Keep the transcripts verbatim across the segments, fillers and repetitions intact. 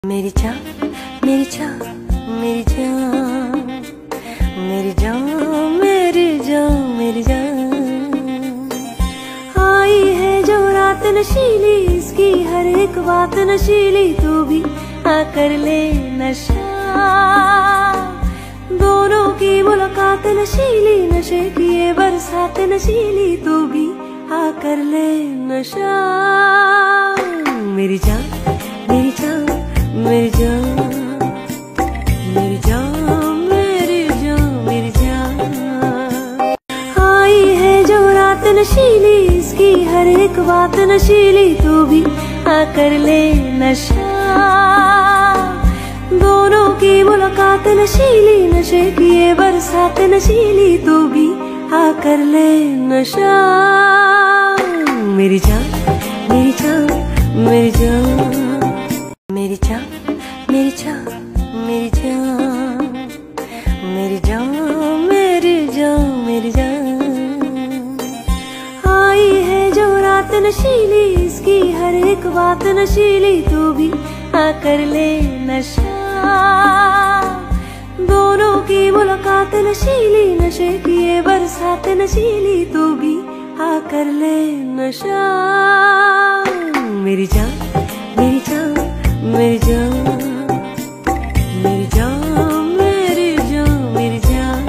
मेरी जान मेरी जान मेरी जान मेरी जान मेरी जान मेरी जान आई है जो रात नशीली, इसकी हर एक बात नशीली, तू भी आकर ले नशा। दोनों की मुलाकात नशीली, नशे की ये बरसात नशीली, तू भी आकर ले नशा। मेरी जान मेरी जान मेरी जान मेरी जान मेरी जान मेरी जान आई है जो रात नशीली, इसकी हर एक बात नशीली, तू भी आकर ले नशा। दोनों की मुलाकात नशीली, नशे की ये बरसात नशीली, तू भी आकर ले नशा। मेरी जान मेरी जान मेरी जान मेरी जान मेरी जान मेरी जान मेरी जान मेरी जान मेरी जान आई है जो रात नशीली, इसकी हर एक बात नशीली, तू भी आकर ले नशा। दोनों की मुलाकात नशीली, नशे की ये बरसात नशीली, तू भी आकर ले नशा। मेरी जान मेरी जान मेरी जान मेरी जान मेरी जान मेरी जान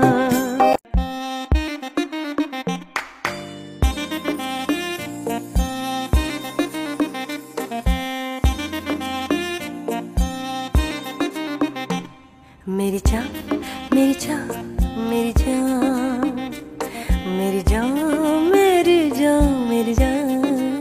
मेरी जान मेरी जान मेरी जान मेरी जान मेरी जान मेरी जान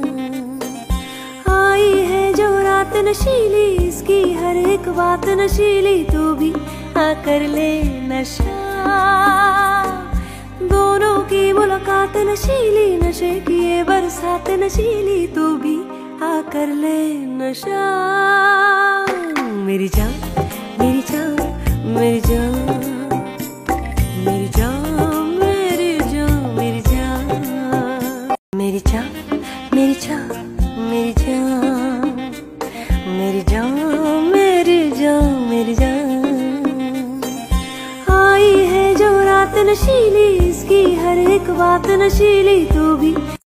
आई है जो रात नशीली, इसकी हर एक बात नशीली, तू भी आकर ले नशा। दोनों की मुलाकात नशीली, नशे की ये बरसात नशीली, तू भी आकर ले नशा। मेरी जान मेरी जान मेरी जान मेरी जान मेरी जान मेरी जान मेरी जान मेरी जान मेरी जान मेरी जान मेरी जान मेरी जान आई है जो रात नशीली, इसकी हर एक बात नशीली, तू भी